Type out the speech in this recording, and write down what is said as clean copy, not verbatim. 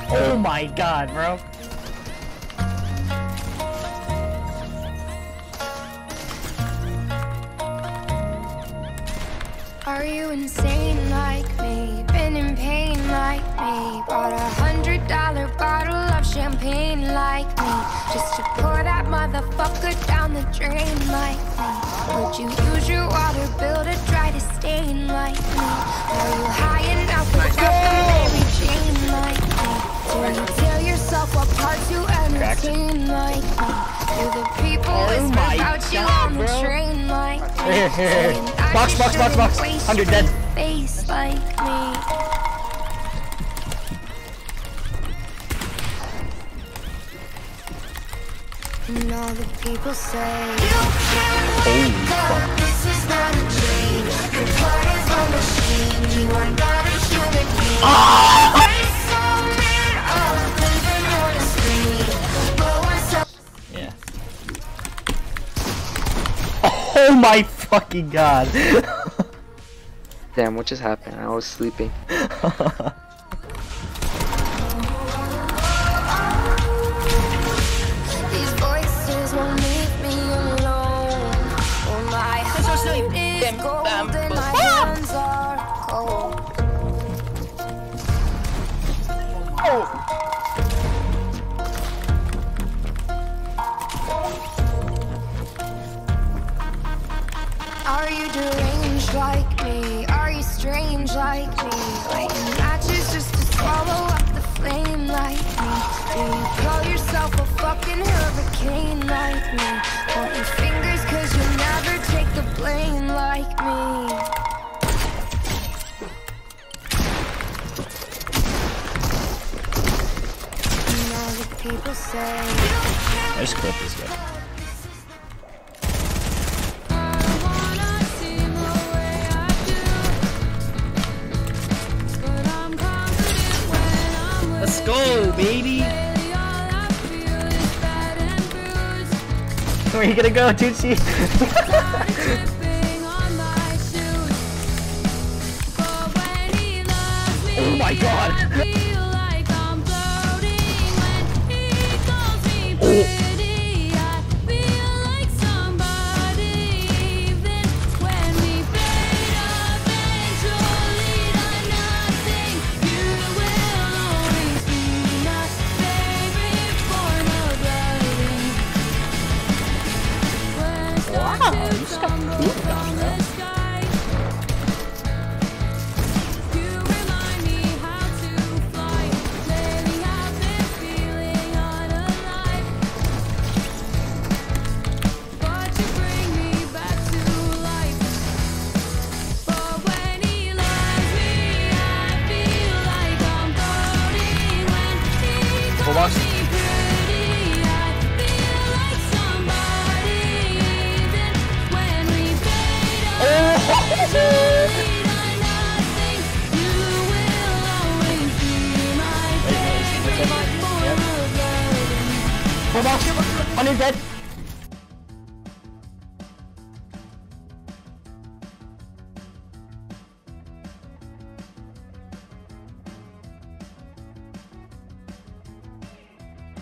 Oh my god, bro. Are you insane like me? Been in pain like me? Bought $100 bottle of champagne like me, just to pour that motherfucker down the drain like me? Would you use your water bill to dry the stain like me? Are you high enough without the Mary Jane like me? Do you tear yourself apart to entertain like me? Do the people whisper about you on the train like me? Box. 100 dead. Face like me. And all the people say you can't fuck. This is not a change. Your heart is a machine. You are not a human being. Yeah. Oh my fucking god. Damn, what just happened? I was sleeping. These voices won't leave me alone. Oh, my heart is gold and my hands are cold. Are you deranged like me? Are you strange like me? Lighting matches just to swallow up the flame like me? Do you call yourself a fucking hurricane like me? Point your fingers cause you'll never take the blame like me. And all the people say I just clipped this guy. Let's go, baby! Where are you gonna go, Tucci? Oh my god! Oh. Wow, you just got food down there. Full box. Full box. 100 dead.